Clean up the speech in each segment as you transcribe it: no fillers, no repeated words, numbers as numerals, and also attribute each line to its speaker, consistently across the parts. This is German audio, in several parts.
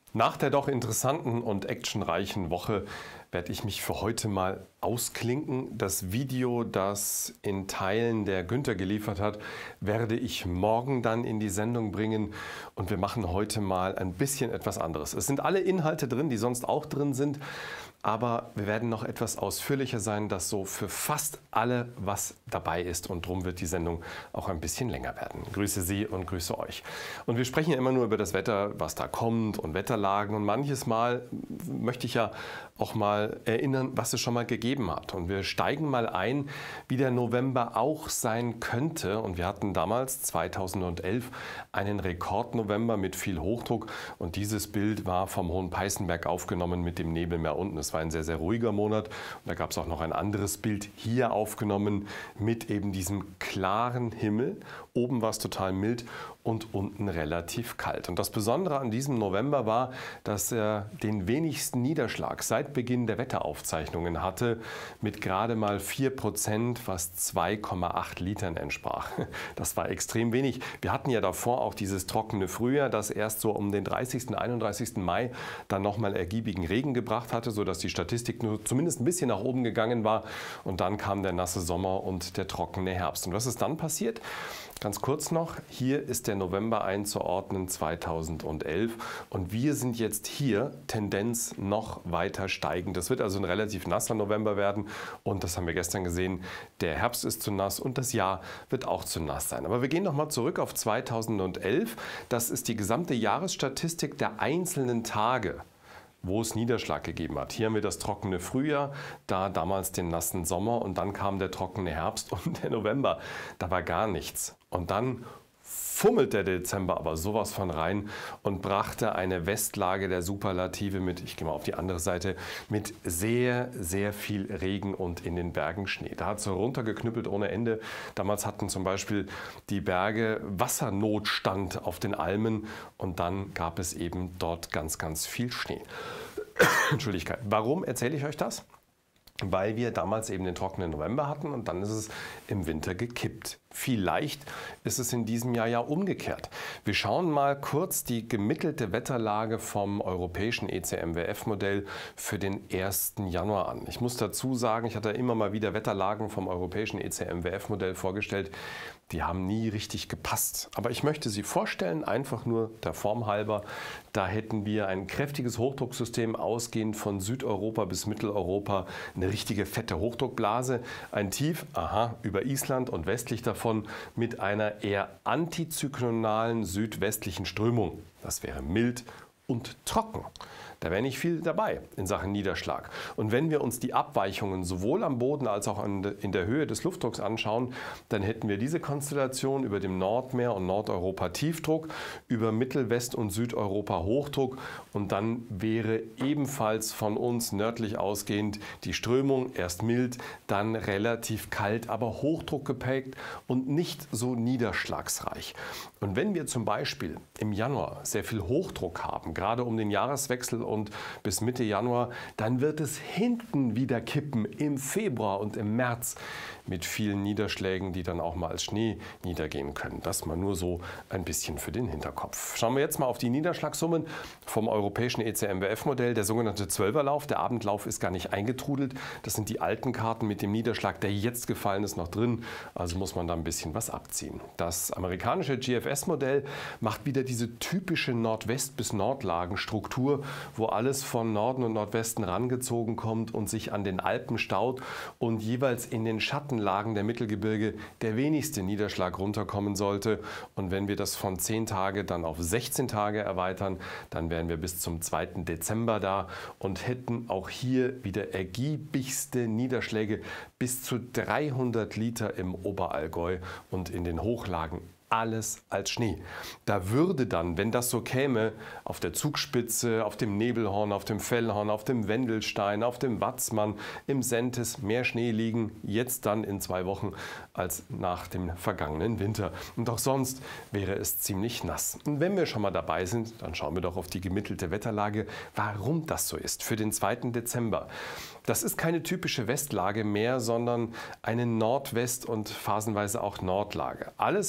Speaker 1: Nach der doch interessanten und actionreichen Woche werde ich mich für heute mal ausklinken. Das Video, das in Teilen der Günther geliefert hat, werde ich morgen dann in die Sendung bringen und wir machen heute mal ein bisschen etwas anderes. Es sind alle Inhalte drin, die sonst auch drin sind, aber wir werden noch etwas ausführlicher sein, dass so für fast alle was dabei ist und darum wird die Sendung auch ein bisschen länger werden. Grüße Sie und grüße euch. Und wir sprechen ja immer nur über das Wetter, was da kommt und Wetterlagen und manches Mal möchte ich ja auch mal erinnern, was es schon mal gegeben hat. Und wir steigen mal ein, wie der November auch sein könnte. Und wir hatten damals 2011 einen Rekordnovember mit viel Hochdruck und dieses Bild war vom Hohen Peißenberg aufgenommen mit dem Nebelmeer unten. Es war ein sehr, sehr ruhiger Monat und da gab es auch noch ein anderes Bild hier aufgenommen mit eben diesem klaren Himmel. Oben war es total mild und unten relativ kalt. Und das Besondere an diesem November war, dass er den wenigsten Niederschlag seit Beginn der Wetteraufzeichnungen hatte, mit gerade mal 4%, was 2,8 Litern entsprach. Das war extrem wenig. Wir hatten ja davor auch dieses trockene Frühjahr, das erst so um den 30., 31. Mai dann nochmal ergiebigen Regen gebracht hatte, sodass die Statistik nur zumindest ein bisschen nach oben gegangen war. Und dann kam der nasse Sommer und der trockene Herbst. Und was ist dann passiert? Ganz kurz noch, hier ist der November einzuordnen 2011 und wir sind jetzt hier Tendenz noch weiter steigend. Das wird also ein relativ nasser November werden und das haben wir gestern gesehen, der Herbst ist zu nass und das Jahr wird auch zu nass sein. Aber wir gehen nochmal zurück auf 2011, das ist die gesamte Jahresstatistik der einzelnen Tage, wo es Niederschlag gegeben hat. Hier haben wir das trockene Frühjahr, da damals den nassen Sommer und dann kam der trockene Herbst und der November, da war gar nichts. Und dann fummelt der Dezember aber sowas von rein und brachte eine Westlage der Superlative mit, ich gehe mal auf die andere Seite, mit sehr, sehr viel Regen und in den Bergen Schnee. Da hat es so runtergeknüppelt ohne Ende. Damals hatten zum Beispiel die Berge Wassernotstand auf den Almen und dann gab es eben dort ganz, ganz viel Schnee. Entschuldigung. Warum erzähle ich euch das? Weil wir damals eben den trockenen November hatten und dann ist es im Winter gekippt. Vielleicht ist es in diesem Jahr ja umgekehrt. Wir schauen mal kurz die gemittelte Wetterlage vom europäischen ECMWF-Modell für den 1. Januar an. Ich muss dazu sagen, ich hatte immer mal wieder Wetterlagen vom europäischen ECMWF-Modell vorgestellt. Die haben nie richtig gepasst. Aber ich möchte sie vorstellen, einfach nur der Form halber. Da hätten wir ein kräftiges Hochdrucksystem ausgehend von Südeuropa bis Mitteleuropa. Eine richtige fette Hochdruckblase. Ein Tief, aha, über Island und westlich davon mit einer eher antizyklonalen südwestlichen Strömung. Das wäre mild und trocken. Da wäre nicht viel dabei in Sachen Niederschlag. Und wenn wir uns die Abweichungen sowohl am Boden als auch in der Höhe des Luftdrucks anschauen, dann hätten wir diese Konstellation über dem Nordmeer und Nordeuropa Tiefdruck, über Mittelwest- und Südeuropa Hochdruck und dann wäre ebenfalls von uns nördlich ausgehend die Strömung erst mild, dann relativ kalt, aber Hochdruck geprägt und nicht so niederschlagsreich. Und wenn wir zum Beispiel im Januar sehr viel Hochdruck haben, gerade um den Jahreswechsel und bis Mitte Januar, dann wird es hinten wieder kippen im Februar und im März mit vielen Niederschlägen, die dann auch mal als Schnee niedergehen können. Das mal nur so ein bisschen für den Hinterkopf. Schauen wir jetzt mal auf die Niederschlagssummen vom europäischen ECMWF-Modell. Der sogenannte Zwölferlauf, der Abendlauf ist gar nicht eingetrudelt. Das sind die alten Karten mit dem Niederschlag, der jetzt gefallen ist, noch drin. Also muss man da ein bisschen was abziehen. Das amerikanische GFS-Modell macht wieder diese typische Nordwest- bis Nordlagenstruktur, wo alles von Norden und Nordwesten rangezogen kommt und sich an den Alpen staut und jeweils in den Schattenlagen der Mittelgebirge der wenigste Niederschlag runterkommen sollte. Und wenn wir das von 10 Tage dann auf 16 Tage erweitern, dann wären wir bis zum 2. Dezember da und hätten auch hier wieder ergiebigste Niederschläge bis zu 300 Liter im Oberallgäu und in den Hochlagen alles als Schnee. Da würde dann, wenn das so käme, auf der Zugspitze, auf dem Nebelhorn, auf dem Fellhorn, auf dem Wendelstein, auf dem Watzmann, im Sentis mehr Schnee liegen, jetzt dann in 2 Wochen, als nach dem vergangenen Winter. Und auch sonst wäre es ziemlich nass. Und wenn wir schon mal dabei sind, dann schauen wir doch auf die gemittelte Wetterlage, warum das so ist für den 2. Dezember. Das ist keine typische Westlage mehr, sondern eine Nordwest- und phasenweise auch Nordlage. Alles, was hier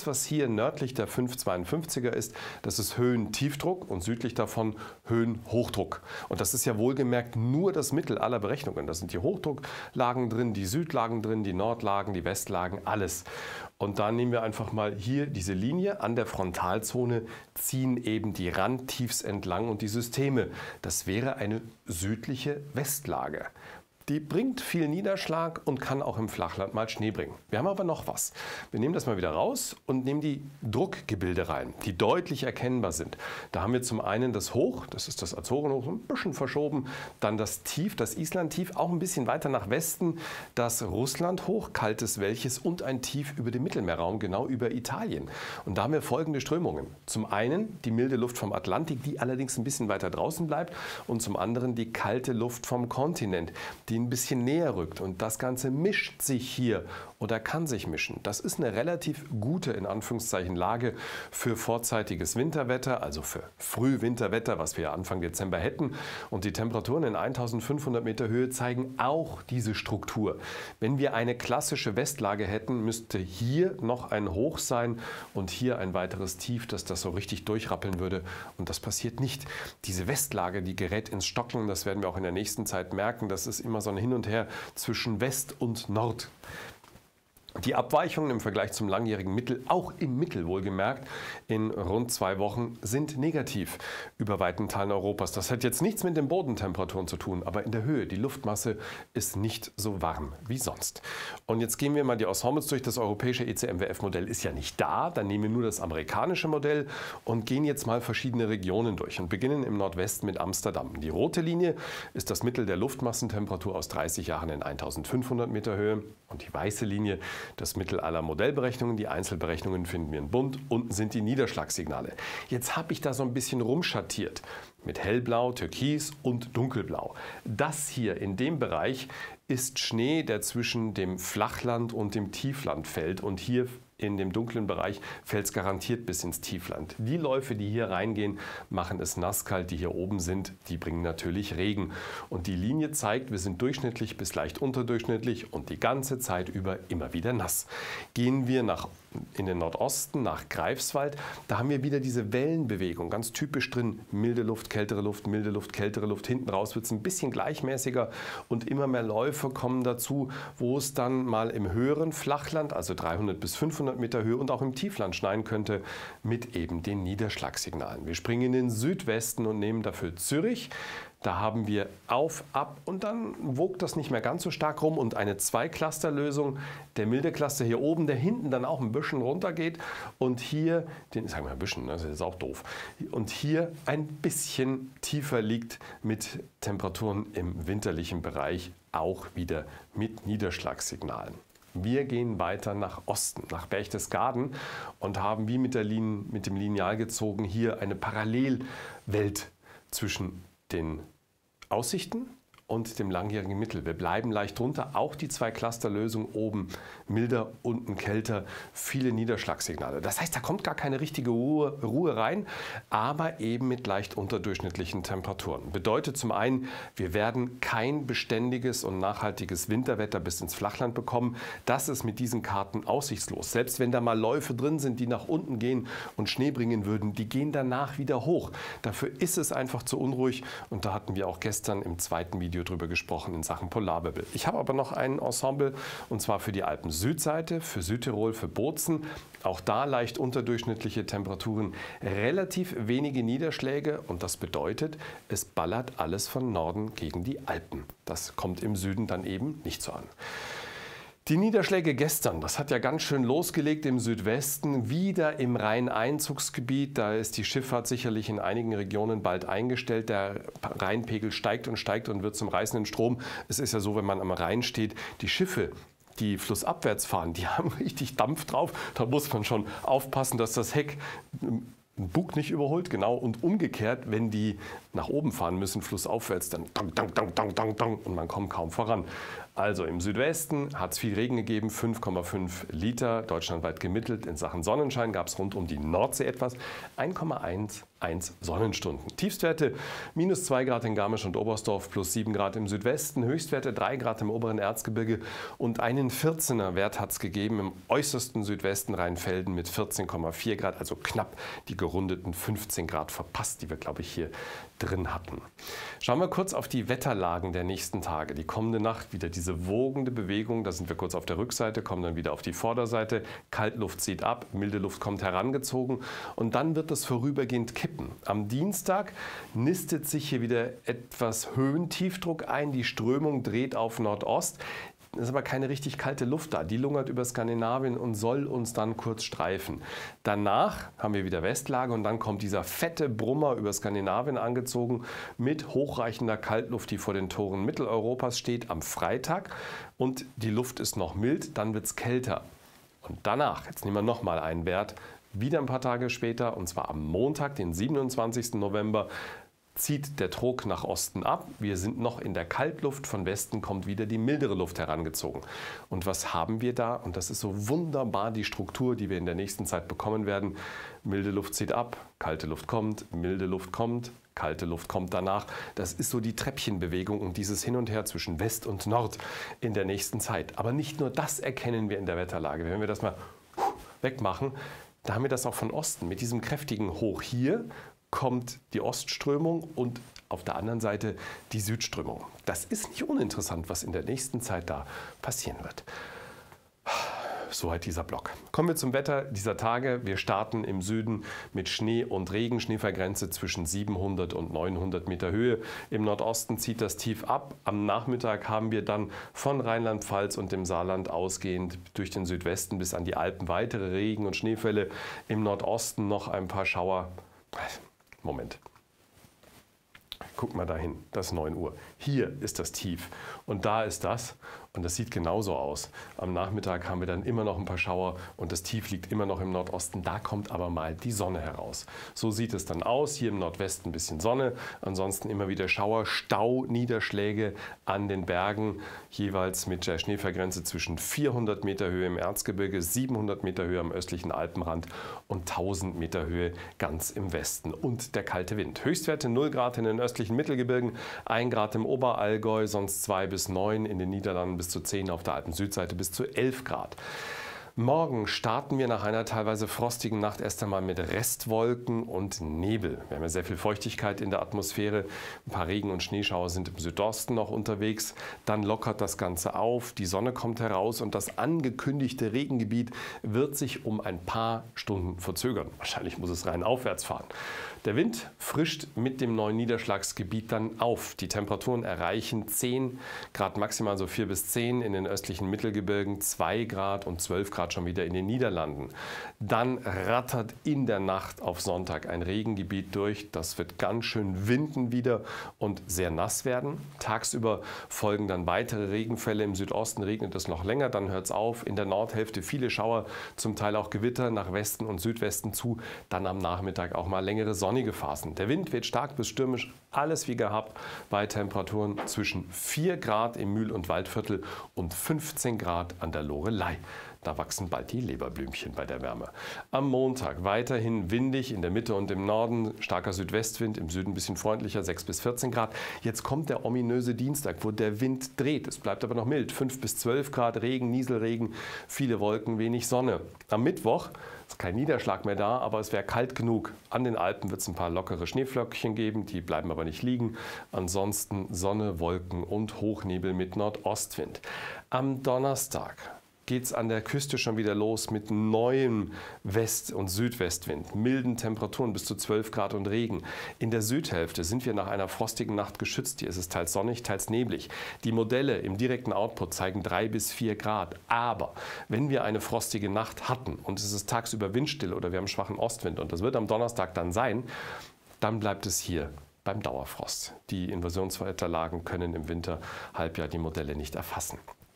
Speaker 1: nördlich der 552er ist, das ist Höhentiefdruck und südlich davon Höhenhochdruck. Und das ist ja wohlgemerkt nur das Mittel aller Berechnungen. Da sind die Hochdrucklagen drin, die Südlagen drin, die Nordlagen, die Westlagen, alles. Und da nehmen wir einfach mal hier diese Linie an der Frontalzone, ziehen eben die Randtiefs entlang und die Systeme. Das wäre eine südliche Westlage. Die bringt viel Niederschlag und kann auch im Flachland mal Schnee bringen. Wir haben aber noch was. Wir nehmen das mal wieder raus und nehmen die Druckgebilde rein, die deutlich erkennbar sind. Da haben wir zum einen das Hoch, das ist das Azorenhoch, ein bisschen verschoben. Dann das Tief, das Islandtief, auch ein bisschen weiter nach Westen. Das Russlandhoch, kaltes welches und ein Tief über dem Mittelmeerraum, genau über Italien. Und da haben wir folgende Strömungen. Zum einen die milde Luft vom Atlantik, die allerdings ein bisschen weiter draußen bleibt. Und zum anderen die kalte Luft vom Kontinent, die ein bisschen näher rückt. Und das Ganze mischt sich hier oder kann sich mischen. Das ist eine relativ gute, in Anführungszeichen, Lage für vorzeitiges Winterwetter, also für Frühwinterwetter, was wir Anfang Dezember hätten. Und die Temperaturen in 1500 Meter Höhe zeigen auch diese Struktur. Wenn wir eine klassische Westlage hätten, müsste hier noch ein Hoch sein und hier ein weiteres Tief, dass das so richtig durchrappeln würde. Und das passiert nicht. Diese Westlage, die gerät ins Stocken. Das werden wir auch in der nächsten Zeit merken. Das ist immer so ein Hin und Her zwischen West und Nord. Die Abweichungen im Vergleich zum langjährigen Mittel, auch im Mittel wohlgemerkt, in rund 2 Wochen sind negativ über weiten Teilen Europas. Das hat jetzt nichts mit den Bodentemperaturen zu tun, aber in der Höhe, die Luftmasse ist nicht so warm wie sonst. Und jetzt gehen wir mal die Ensembles durch. Das europäische ECMWF-Modell ist ja nicht da, dann nehmen wir nur das amerikanische Modell und gehen jetzt mal verschiedene Regionen durch und beginnen im Nordwesten mit Amsterdam. Die rote Linie ist das Mittel der Luftmassentemperatur aus 30 Jahren in 1500 Meter Höhe und die weiße Linie das Mittel aller Modellberechnungen. Die Einzelberechnungen finden wir in bunt. Unten sind die Niederschlagssignale. Jetzt habe ich da so ein bisschen rumschattiert mit hellblau, türkis und dunkelblau. Das hier in dem Bereich ist Schnee, der zwischen dem Flachland und dem Tiefland fällt. Und hier in dem dunklen Bereich fällt es garantiert bis ins Tiefland. Die Läufe, die hier reingehen, machen es nasskalt. Die hier oben sind, die bringen natürlich Regen. Und die Linie zeigt, wir sind durchschnittlich bis leicht unterdurchschnittlich und die ganze Zeit über immer wieder nass. Gehen wir in den Nordosten, nach Greifswald, da haben wir wieder diese Wellenbewegung, ganz typisch drin. Milde Luft, kältere Luft, milde Luft, kältere Luft. Hinten raus wird es ein bisschen gleichmäßiger und immer mehr Läufe kommen dazu, wo es dann mal im höheren Flachland, also 300 bis 500 Meter Höhe und auch im Tiefland schneien könnte, mit eben den Niederschlagssignalen. Wir springen in den Südwesten und nehmen dafür Zürich. Da haben wir auf, ab und dann wogt das nicht mehr ganz so stark rum und eine Zwei-Cluster-Lösung. Der milde Cluster hier oben, der hinten dann auch ein bisschen runter geht und hier, sagen wir ein bisschen, das ist auch doof, und hier ein bisschen tiefer liegt mit Temperaturen im winterlichen Bereich, auch wieder mit Niederschlagssignalen. Wir gehen weiter nach Osten, nach Berchtesgaden und haben wie mit dem Lineal gezogen hier eine Parallelwelt zwischen den Aussichten und dem langjährigen Mittel. Wir bleiben leicht drunter, auch die Zwei-Cluster-Lösung oben milder, unten kälter, viele Niederschlagssignale. Das heißt, da kommt gar keine richtige Ruhe rein, aber eben mit leicht unterdurchschnittlichen Temperaturen. Bedeutet zum einen, wir werden kein beständiges und nachhaltiges Winterwetter bis ins Flachland bekommen. Das ist mit diesen Karten aussichtslos. Selbst wenn da mal Läufe drin sind, die nach unten gehen und Schnee bringen würden, die gehen danach wieder hoch. Dafür ist es einfach zu unruhig und da hatten wir auch gestern im zweiten Video drüber gesprochen in Sachen Polarwirbel. Ich habe aber noch ein Ensemble und zwar für die Alpen-Südseite, für Südtirol, für Bozen. Auch da leicht unterdurchschnittliche Temperaturen, relativ wenige Niederschläge und das bedeutet, es ballert alles von Norden gegen die Alpen. Das kommt im Süden dann eben nicht so an. Die Niederschläge gestern, das hat ja ganz schön losgelegt im Südwesten, wieder im Rhein-Einzugsgebiet. Da ist die Schifffahrt sicherlich in einigen Regionen bald eingestellt. Der Rheinpegel steigt und wird zum reißenden Strom. Es ist ja so, wenn man am Rhein steht, die Schiffe, die flussabwärts fahren, die haben richtig Dampf drauf. Da muss man schon aufpassen, dass das Heck Bug nicht überholt, genau, und umgekehrt, wenn die nach oben fahren müssen, flussaufwärts, dann dong, dong, dong, dong, dong, dong, und man kommt kaum voran. Also im Südwesten hat es viel Regen gegeben, 5,5 Liter, deutschlandweit gemittelt. In Sachen Sonnenschein gab es rund um die Nordsee etwas, 1,11 Sonnenstunden. Tiefstwerte -2 Grad in Garmisch und Oberstdorf, +7 Grad im Südwesten, Höchstwerte 3 Grad im oberen Erzgebirge und einen 14er Wert hat es gegeben im äußersten Südwesten Rheinfelden mit 14,4 Grad, also knapp die gerundeten 15 Grad verpasst, die wir, glaube ich, hier drin hatten. Schauen wir kurz auf die Wetterlagen der nächsten Tage. Die kommende Nacht wieder diese wogende Bewegung, da sind wir kurz auf der Rückseite, kommen dann wieder auf die Vorderseite, Kaltluft zieht ab, milde Luft kommt herangezogen und dann wird es vorübergehend kippen. Am Dienstag nistet sich hier wieder etwas Höhentiefdruck ein, die Strömung dreht auf Nordost. Es ist aber keine richtig kalte Luft da. Die lungert über Skandinavien und soll uns dann kurz streifen. Danach haben wir wieder Westlage und dann kommt dieser fette Brummer über Skandinavien angezogen mit hochreichender Kaltluft, die vor den Toren Mitteleuropas steht am Freitag. Und die Luft ist noch mild, dann wird es kälter. Und danach, jetzt nehmen wir nochmal einen Wert, wieder ein paar Tage später, und zwar am Montag, den 27. November, zieht der Trog nach Osten ab. Wir sind noch in der Kaltluft. Von Westen kommt wieder die mildere Luft herangezogen. Und was haben wir da? Und das ist so wunderbar die Struktur, die wir in der nächsten Zeit bekommen werden. Milde Luft zieht ab, kalte Luft kommt, milde Luft kommt, kalte Luft kommt danach. Das ist so die Treppchenbewegung und dieses Hin und Her zwischen West und Nord in der nächsten Zeit. Aber nicht nur das erkennen wir in der Wetterlage. Wenn wir das mal wegmachen, da haben wir das auch von Osten mit diesem kräftigen Hoch hier kommt die Ostströmung und auf der anderen Seite die Südströmung. Das ist nicht uninteressant, was in der nächsten Zeit da passieren wird. Soweit dieser Block. Kommen wir zum Wetter dieser Tage. Wir starten im Süden mit Schnee und Regen. Schneefallgrenze zwischen 700 und 900 Meter Höhe. Im Nordosten zieht das Tief ab. Am Nachmittag haben wir dann von Rheinland-Pfalz und dem Saarland ausgehend durch den Südwesten bis an die Alpen weitere Regen- und Schneefälle. Im Nordosten noch ein paar Schauer. Moment. Guck mal dahin, das ist 9 Uhr. Hier ist das Tief und da ist das und das sieht genauso aus. Am Nachmittag haben wir dann immer noch ein paar Schauer und das Tief liegt immer noch im Nordosten. Da kommt aber mal die Sonne heraus. So sieht es dann aus. Hier im Nordwesten ein bisschen Sonne, ansonsten immer wieder Schauer, Stau, Niederschläge an den Bergen, jeweils mit der Schneefallgrenze zwischen 400 Meter Höhe im Erzgebirge, 700 Meter Höhe am östlichen Alpenrand und 1000 Meter Höhe ganz im Westen. Und der kalte Wind. Höchstwerte 0 Grad in den östlichen Mittelgebirgen, 1 Grad im Oberallgäu, sonst 2 bis 9, in den Niederlanden bis zu 10, auf der Alpen-Südseite bis zu 11 Grad. Morgen starten wir nach einer teilweise frostigen Nacht erst einmal mit Restwolken und Nebel. Wir haben ja sehr viel Feuchtigkeit in der Atmosphäre. Ein paar Regen- und Schneeschauer sind im Südosten noch unterwegs. Dann lockert das Ganze auf, die Sonne kommt heraus und das angekündigte Regengebiet wird sich um ein paar Stunden verzögern. Wahrscheinlich muss es rein aufwärts fahren. Der Wind frischt mit dem neuen Niederschlagsgebiet dann auf. Die Temperaturen erreichen 10 Grad maximal, so 4 bis 10 in den östlichen Mittelgebirgen, 2 Grad und 12 Grad schon wieder in den Niederlanden. Dann rattert in der Nacht auf Sonntag ein Regengebiet durch. Das wird ganz schön winden wieder und sehr nass werden. Tagsüber folgen dann weitere Regenfälle. Im Südosten regnet es noch länger, dann hört es auf. In der Nordhälfte viele Schauer, zum Teil auch Gewitter nach Westen und Südwesten zu. Dann am Nachmittag auch mal längere sonnige Phasen. Der Wind wird stark bis stürmisch, alles wie gehabt, bei Temperaturen zwischen 4 Grad im Mühl- und Waldviertel und 15 Grad an der Loreley. Da wachsen bald die Leberblümchen bei der Wärme. Am Montag weiterhin windig in der Mitte und im Norden, starker Südwestwind, im Süden ein bisschen freundlicher, 6 bis 14 Grad. Jetzt kommt der ominöse Dienstag, wo der Wind dreht. Es bleibt aber noch mild, 5 bis 12 Grad, Regen, Nieselregen, viele Wolken, wenig Sonne. Am Mittwoch ist kein Niederschlag mehr da, aber es wäre kalt genug. An den Alpen wird es ein paar lockere Schneeflöckchen geben, die bleiben aber nicht liegen. Ansonsten Sonne, Wolken und Hochnebel mit Nordostwind. Am Donnerstag geht es an der Küste schon wieder los mit neuem West- und Südwestwind, milden Temperaturen bis zu 12 Grad und Regen. In der Südhälfte sind wir nach einer frostigen Nacht geschützt. Hier ist es teils sonnig, teils neblig. Die Modelle im direkten Output zeigen 3 bis 4 Grad. Aber wenn wir eine frostige Nacht hatten und es ist tagsüber windstill oder wir haben schwachen Ostwind und das wird am Donnerstag dann sein, dann bleibt es hier beim Dauerfrost. Die Inversionswetterlagen können im Winterhalbjahr die Modelle nicht erfassen.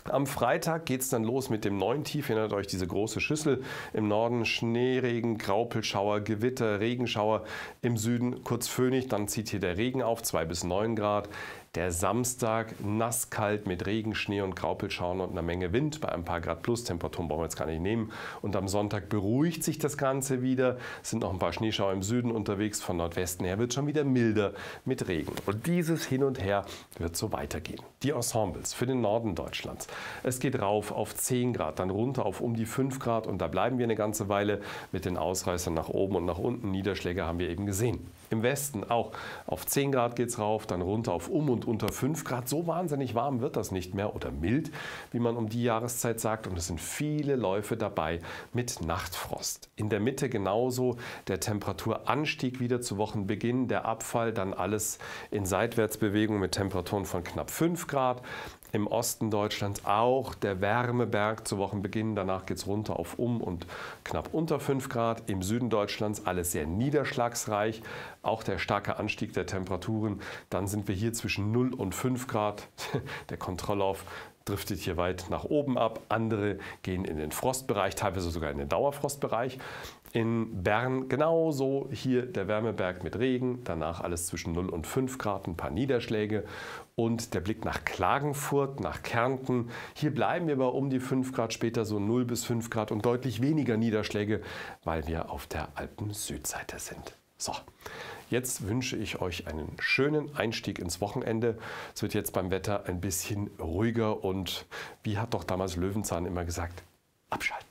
Speaker 1: Am Freitag geht es dann los mit dem neuen Tief. Erinnert euch diese große Schüssel im Norden, Schneeregen, Graupelschauer, Gewitter, Regenschauer. Im Süden kurz föhnig, dann zieht hier der Regen auf, 2 bis 9 Grad. Der Samstag nasskalt mit Regen, Schnee und Graupelschauern und einer Menge Wind bei ein paar Grad plus. Temperaturen brauchen wir jetzt gar nicht nehmen. Und am Sonntag beruhigt sich das Ganze wieder. Es sind noch ein paar Schneeschauer im Süden unterwegs. Von Nordwesten her wird es schon wieder milder mit Regen. Und dieses Hin und Her wird so weitergehen. Die Ensembles für den Norden Deutschlands. Es geht rauf auf 10 Grad, dann runter auf um die 5 Grad. Und da bleiben wir eine ganze Weile mit den Ausreißern nach oben und nach unten. Niederschläge haben wir eben gesehen. Im Westen auch auf 10 Grad geht es rauf, dann runter auf um und unter 5 Grad. So wahnsinnig warm wird das nicht mehr oder mild, wie man um die Jahreszeit sagt. Und es sind viele Läufe dabei mit Nachtfrost. In der Mitte genauso der Temperaturanstieg wieder zu Wochenbeginn, der Abfall, dann alles in Seitwärtsbewegung mit Temperaturen von knapp 5 Grad. Im Osten Deutschlands auch der Wärmeberg zu Wochenbeginn. Danach geht es runter auf um und knapp unter 5 Grad. Im Süden Deutschlands alles sehr niederschlagsreich. Auch der starke Anstieg der Temperaturen. Dann sind wir hier zwischen 0 und 5 Grad. Der Kontrolllauf driftet hier weit nach oben ab. Andere gehen in den Frostbereich, teilweise sogar in den Dauerfrostbereich. In Bern genauso, hier der Wärmeberg mit Regen, danach alles zwischen 0 und 5 Grad, ein paar Niederschläge. Und der Blick nach Klagenfurt, nach Kärnten. Hier bleiben wir bei um die 5 Grad, später so 0 bis 5 Grad und deutlich weniger Niederschläge, weil wir auf der Alpen-Südseite sind. So, jetzt wünsche ich euch einen schönen Einstieg ins Wochenende. Es wird jetzt beim Wetter ein bisschen ruhiger und, wie hat doch damals Löwenzahn immer gesagt, abschalten.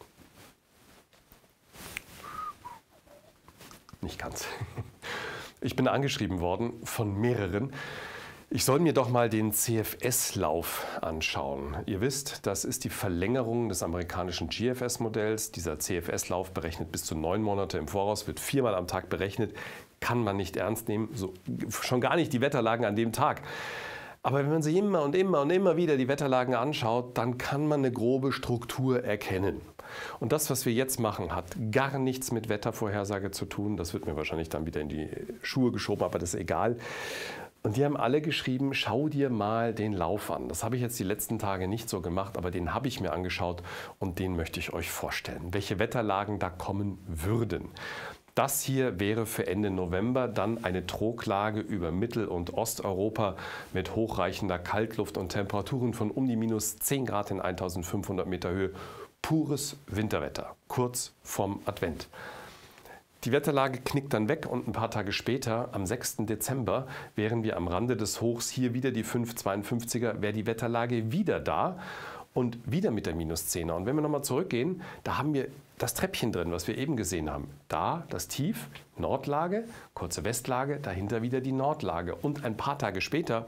Speaker 1: Nicht ganz. Ich bin angeschrieben worden von mehreren. Ich soll mir doch mal den CFS-Lauf anschauen. Ihr wisst, das ist die Verlängerung des amerikanischen GFS-Modells. Dieser CFS-Lauf berechnet bis zu 9 Monate im Voraus, wird 4-mal am Tag berechnet. Kann man nicht ernst nehmen, so, schon gar nicht die Wetterlagen an dem Tag. Aber wenn man sich immer und immer und immer wieder die Wetterlagen anschaut, dann kann man eine grobe Struktur erkennen. Und das, was wir jetzt machen, hat gar nichts mit Wettervorhersage zu tun. Das wird mir wahrscheinlich dann wieder in die Schuhe geschoben, aber das ist egal. Und die haben alle geschrieben, schau dir mal den Lauf an. Das habe ich jetzt die letzten Tage nicht so gemacht, aber den habe ich mir angeschaut und den möchte ich euch vorstellen, welche Wetterlagen da kommen würden. Das hier wäre für Ende November dann eine Troglage über Mittel- und Osteuropa mit hochreichender Kaltluft und Temperaturen von um die minus 10 Grad in 1500 Meter Höhe. Pures Winterwetter, kurz vorm Advent. Die Wetterlage knickt dann weg und ein paar Tage später, am 6. Dezember, wären wir am Rande des Hochs, hier wieder die 5,52er, wäre die Wetterlage wieder da und wieder mit der minus 10er. Und wenn wir nochmal zurückgehen, da haben wir das Treppchen drin, was wir eben gesehen haben. Da das Tief, Nordlage, kurze Westlage, dahinter wieder die Nordlage. Und ein paar Tage später,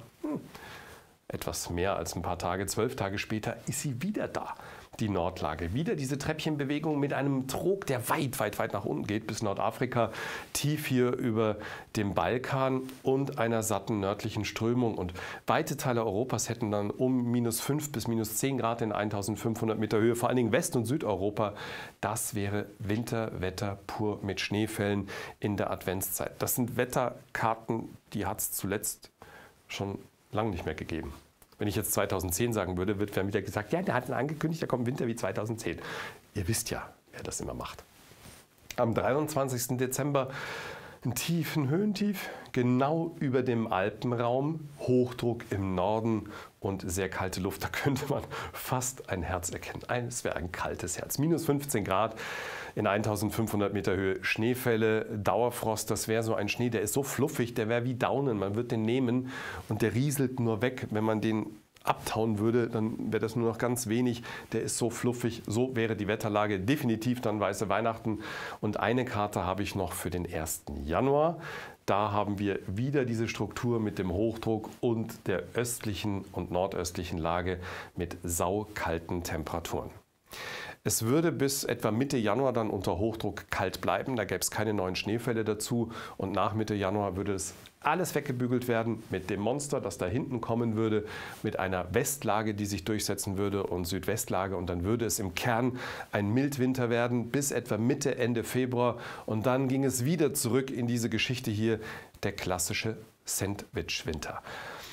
Speaker 1: etwas mehr als ein paar Tage, 12 Tage später, ist sie wieder da. Die Nordlage. Wieder diese Treppchenbewegung mit einem Trog, der weit, weit, weit nach unten geht, bis Nordafrika, tief hier über dem Balkan und einer satten nördlichen Strömung. Und weite Teile Europas hätten dann um minus 5 bis minus 10 Grad in 1500 Meter Höhe, vor allen Dingen West- und Südeuropa. Das wäre Winterwetter pur mit Schneefällen in der Adventszeit. Das sind Wetterkarten, die hat es zuletzt schon lange nicht mehr gegeben. Wenn ich jetzt 2010 sagen würde, wird dann wieder gesagt, ja, der hat angekündigt, da kommt Winter wie 2010. Ihr wisst ja, wer das immer macht. Am 23. Dezember ein tiefen Höhentief, genau über dem Alpenraum, Hochdruck im Norden und sehr kalte Luft. Da könnte man fast ein Herz erkennen. Es wäre ein kaltes Herz. Minus 15 Grad in 1500 Meter Höhe. Schneefälle, Dauerfrost, das wäre so ein Schnee, der ist so fluffig, der wäre wie Daunen. Man wird den nehmen und der rieselt nur weg. Wenn man den abtauen würde, dann wäre das nur noch ganz wenig. Der ist so fluffig, so wäre die Wetterlage. Definitiv dann weiße Weihnachten. Und eine Karte habe ich noch für den 1. Januar. Da haben wir wieder diese Struktur mit dem Hochdruck und der östlichen und nordöstlichen Lage mit saukalten Temperaturen. Es würde bis etwa Mitte Januar dann unter Hochdruck kalt bleiben, da gäbe es keine neuen Schneefälle dazu und nach Mitte Januar würde es alles weggebügelt werden mit dem Monster, das da hinten kommen würde, mit einer Westlage, die sich durchsetzen würde und Südwestlage und dann würde es im Kern ein Mildwinter werden bis etwa Mitte, Ende Februar und dann ging es wieder zurück in diese Geschichte hier, der klassische Sandwich-Winter.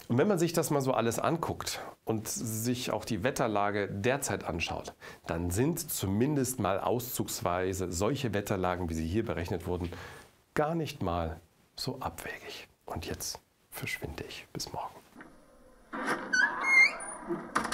Speaker 1: Und wenn man sich das mal so alles anguckt und sich auch die Wetterlage derzeit anschaut, dann sind zumindest mal auszugsweise solche Wetterlagen, wie sie hier berechnet wurden, gar nicht mal so abwegig. Und jetzt verschwinde ich. Bis morgen.